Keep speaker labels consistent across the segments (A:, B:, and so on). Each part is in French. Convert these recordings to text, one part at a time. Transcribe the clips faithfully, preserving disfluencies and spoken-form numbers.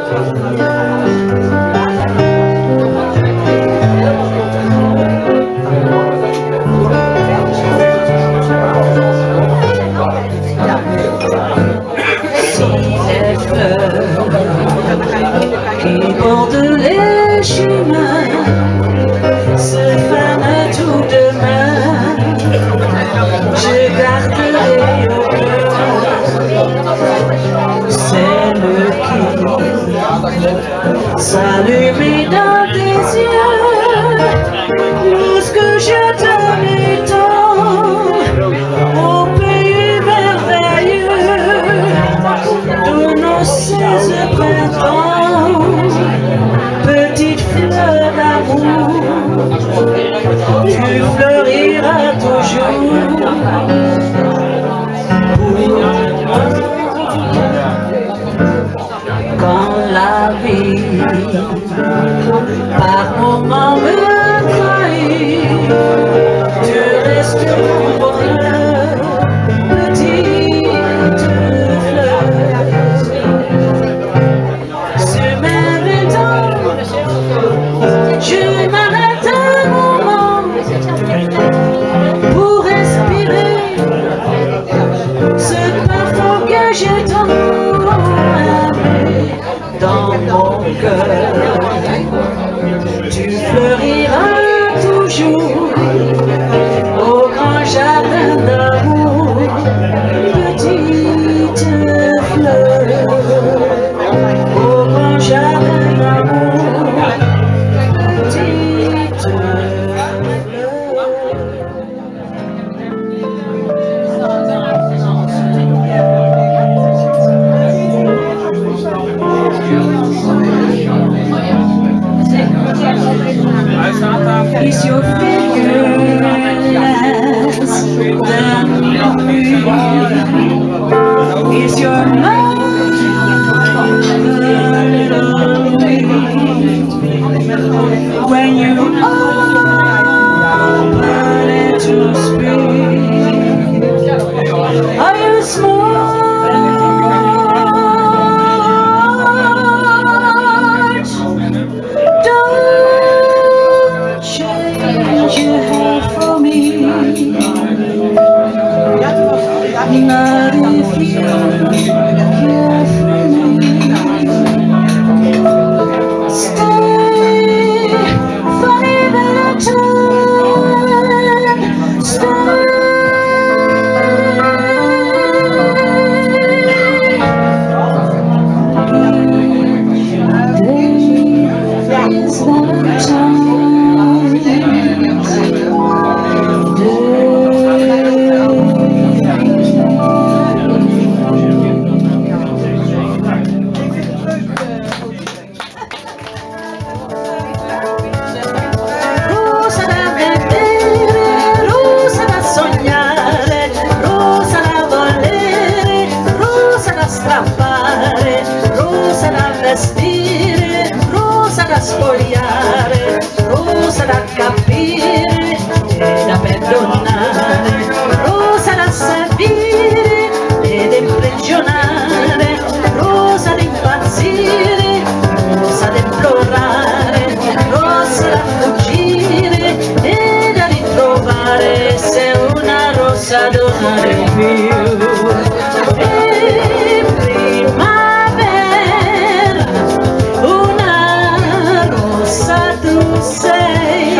A: Qui bordent les chemins se fanent tout demain. Je garderai au cœur celle qui s'allume dans tes yeux lorsque je t'aimais tant au pays merveilleux de nos seize printemps. Petite fleur d'amour, tu fleuriras toujours pour moi. Quand la vie par moments me trahit, tu restes mon bonheur, petite fleur. Sur mes temps, je m'arrête un moment pour respirer ce parfum que j'ai tant aimé dans mon cœur. Tu fleuriras toujours au grand jardin d'amour, petite fleur, au grand jardin d'amour, petite fleur. Is your figure less than me? Is your mother lonely when you open it to speak? Are you smart? Don't change your hair for me. Not if you care for me. Stay for even a time. Stay. Days Valentine's. Vestire, rosa da sfogliare, rosa da capire e da perdonare, rosa da servire ed imprigionare, rosa da impazzire, rosa da implorare, rosa da fuggire e da ritrovare, se una rosa donare più. E prima sei,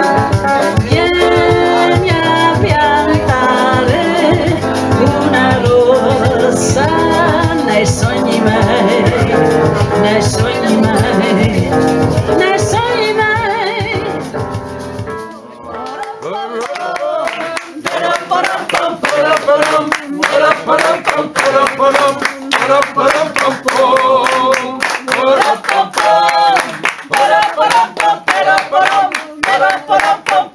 A: vieni a piantare una rosa nei sogni miei, nei sogni miei, nei sogni miei. Ba-da-ba-dum, ba-da-ba-dum, ba-da-ba-dum, ba-da-ba-dum, ba-da-ba-dum.